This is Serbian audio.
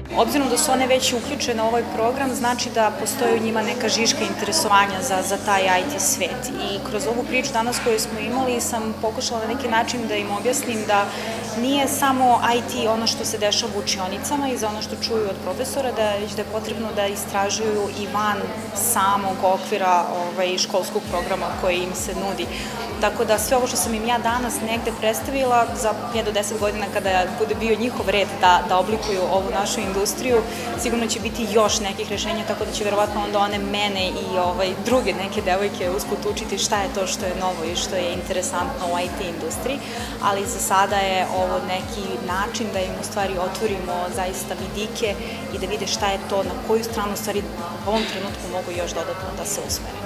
Obzirom da su one već uključene u ovaj program, znači da postoji u njima neka žiška interesovanja za taj IT svet. I kroz ovu priču danas koju smo imali sam pokušala na neki način da im objasnim da nije samo IT ono što se dešava u učionicama i za ono što čuju od profesora, već da je potrebno da istražuju i van samog okvira školskog programa koji im se nudi. Tako da sve ovo što sam im ja danas negde predstavila za 5 do 10 godina kada bude bio njihov red da oblikuju ovu našu industriju, sigurno će biti još nekih rešenja, tako da će verovatno onda one mene i druge neke devojke usput učiti šta je to što je novo i što je interesantno u IT industriji, ali za sada je ovo neki način da im u stvari otvorimo zaista vidike i da vide šta je to, na koju stranu u stvari u ovom trenutku mogu još dodatno da se usmere.